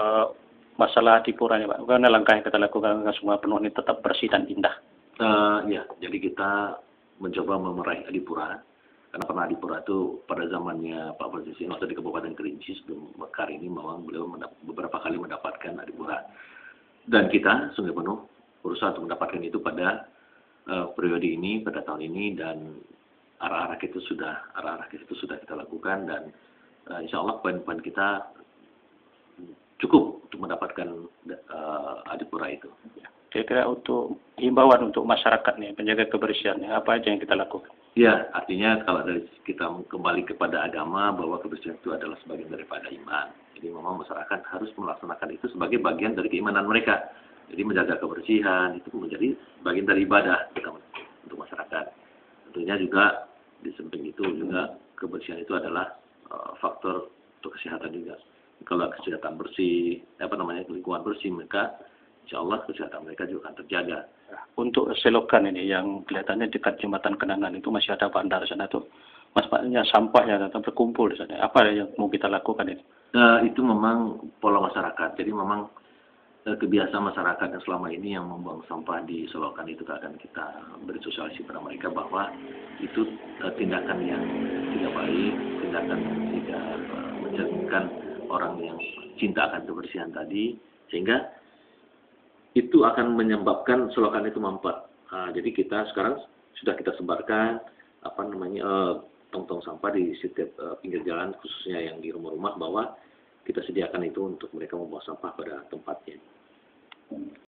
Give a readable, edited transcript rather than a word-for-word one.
masalah di puranya, Pak? Karena langkah yang kita lakukan agar semua penuh ini tetap bersih dan indah. Ya, jadi kita mencoba memeraih Adipura, karena pernah Adipura itu pada zamannya Pak Presiden waktu di Kabupaten Kerinci sebelum Mekar ini memang beliau beberapa kali mendapatkan Adipura. Dan kita sungguh penuh berusaha untuk mendapatkan itu pada periode ini, pada tahun ini, dan arah-arah itu sudah kita lakukan, dan insya Allah poin-poin kita cukup untuk mendapatkan Adipura itu. Kira-kira untuk himbauan untuk masyarakat nih, penjaga kebersihannya, apa aja yang kita lakukan? Ya, artinya kalau dari kita kembali kepada agama, bahwa kebersihan itu adalah sebagian daripada iman. Jadi memang masyarakat harus melaksanakan itu sebagai bagian dari keimanan mereka. Jadi menjaga kebersihan itu menjadi bagian dari ibadah kita untuk masyarakat. Tentunya juga di samping itu juga kebersihan itu adalah faktor untuk kesehatan juga. Kalau kesehatan bersih, lingkungan bersih, maka insya Allah kesehatan mereka juga akan terjaga. Untuk selokan ini yang kelihatannya dekat jembatan Kenangan itu masih ada bandar sana tuh, maksudnya sampahnya datang terkumpul di sana. Apa yang mau kita lakukan ini? Itu memang pola masyarakat. Jadi memang kebiasaan masyarakat yang selama ini yang membuang sampah di selokan itu akan kita beri sosialisasi pada mereka bahwa itu tindakan yang tidak baik, tindakan yang tidak mencerminkan orang yang cinta akan kebersihan tadi, sehingga itu akan menyebabkan selokan itu mampet. Jadi kita sekarang sudah kita sebarkan tong-tong sampah di setiap pinggir jalan, khususnya yang di rumah-rumah, bahwa kita sediakan itu untuk mereka membuang sampah pada tempatnya.